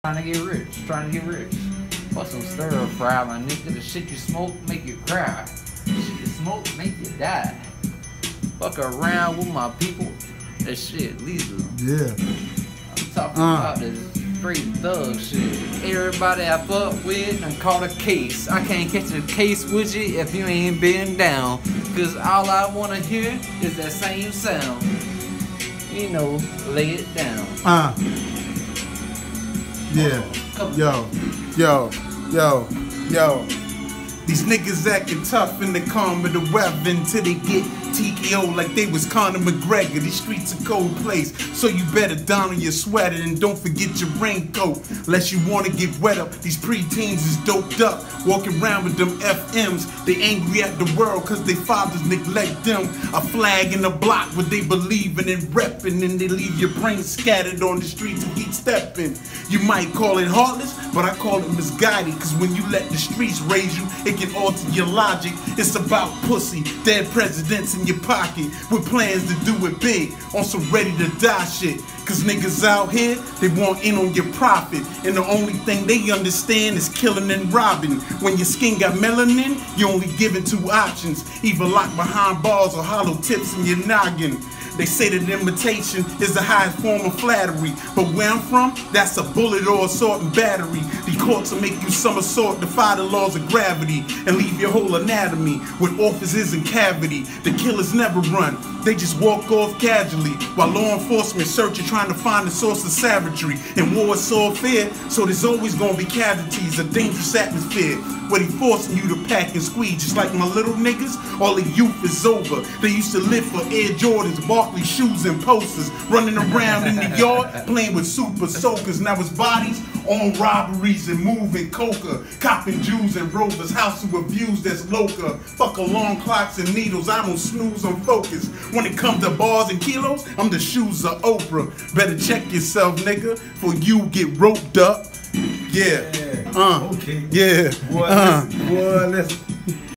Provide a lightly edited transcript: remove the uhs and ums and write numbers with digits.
Trying to get rich, trying to get rich. Fuck some stir fry, my nigga. The shit you smoke make you cry. The shit you smoke make you die. Fuck around with my people. That shit lethal. Yeah. I'm talking about this straight thug shit. Everybody I fuck with and caught a case. I can't catch a case with you if you ain't been down. Cause all I wanna hear is that same sound. You know, lay it down. Yeah. Yo. These niggas acting tough in the calm of the weather until they get TKO like they was Conor McGregor. These streets a cold place, so you better don on your sweater and don't forget your raincoat. Unless you wanna get wet up, these preteens is doped up, walking around with them FMs. They angry at the world cause their fathers neglect them. A flag in the block where they believing and repping, and they leave your brain scattered on the streets and keep stepping. You might call it heartless, but I call it misguided, cause when you let the streets raise you, it can alter your logic. It's about pussy, dead presidents in your pocket, with plans to do it big, on some ready to die shit. Cause niggas out here, they want in on your profit, and the only thing they understand is killing and robbing. When your skin got melanin, you only given two options, either locked behind bars or hollow tips in your noggin. They say that imitation is the highest form of flattery, but where I'm from, that's a bullet or assault and battery. The courts will make you somersault, defy the laws of gravity, and leave your whole anatomy with orifices and cavity. The killers never run, they just walk off casually, while law enforcement searching, trying to find the source of savagery. And war is so fair, so there's always gonna be casualties, a dangerous atmosphere, where they forcing you to pack and squeeze. Just like my little niggas, all the youth is over. They used to live for Air Jordans, Barkley shoes and posters, running around in the yard, playing with super soakers. Now his bodies on robberies and moving coca, copping Jews and rovers, house of abuse that's loca. Fuck alarm clocks and needles, I don't snooze, I'm focused. When it comes to bars and kilos, I'm the shoes of Oprah. Better check yourself, nigga, before you get roped up. Yeah. Okay. Yeah. Boy, listen.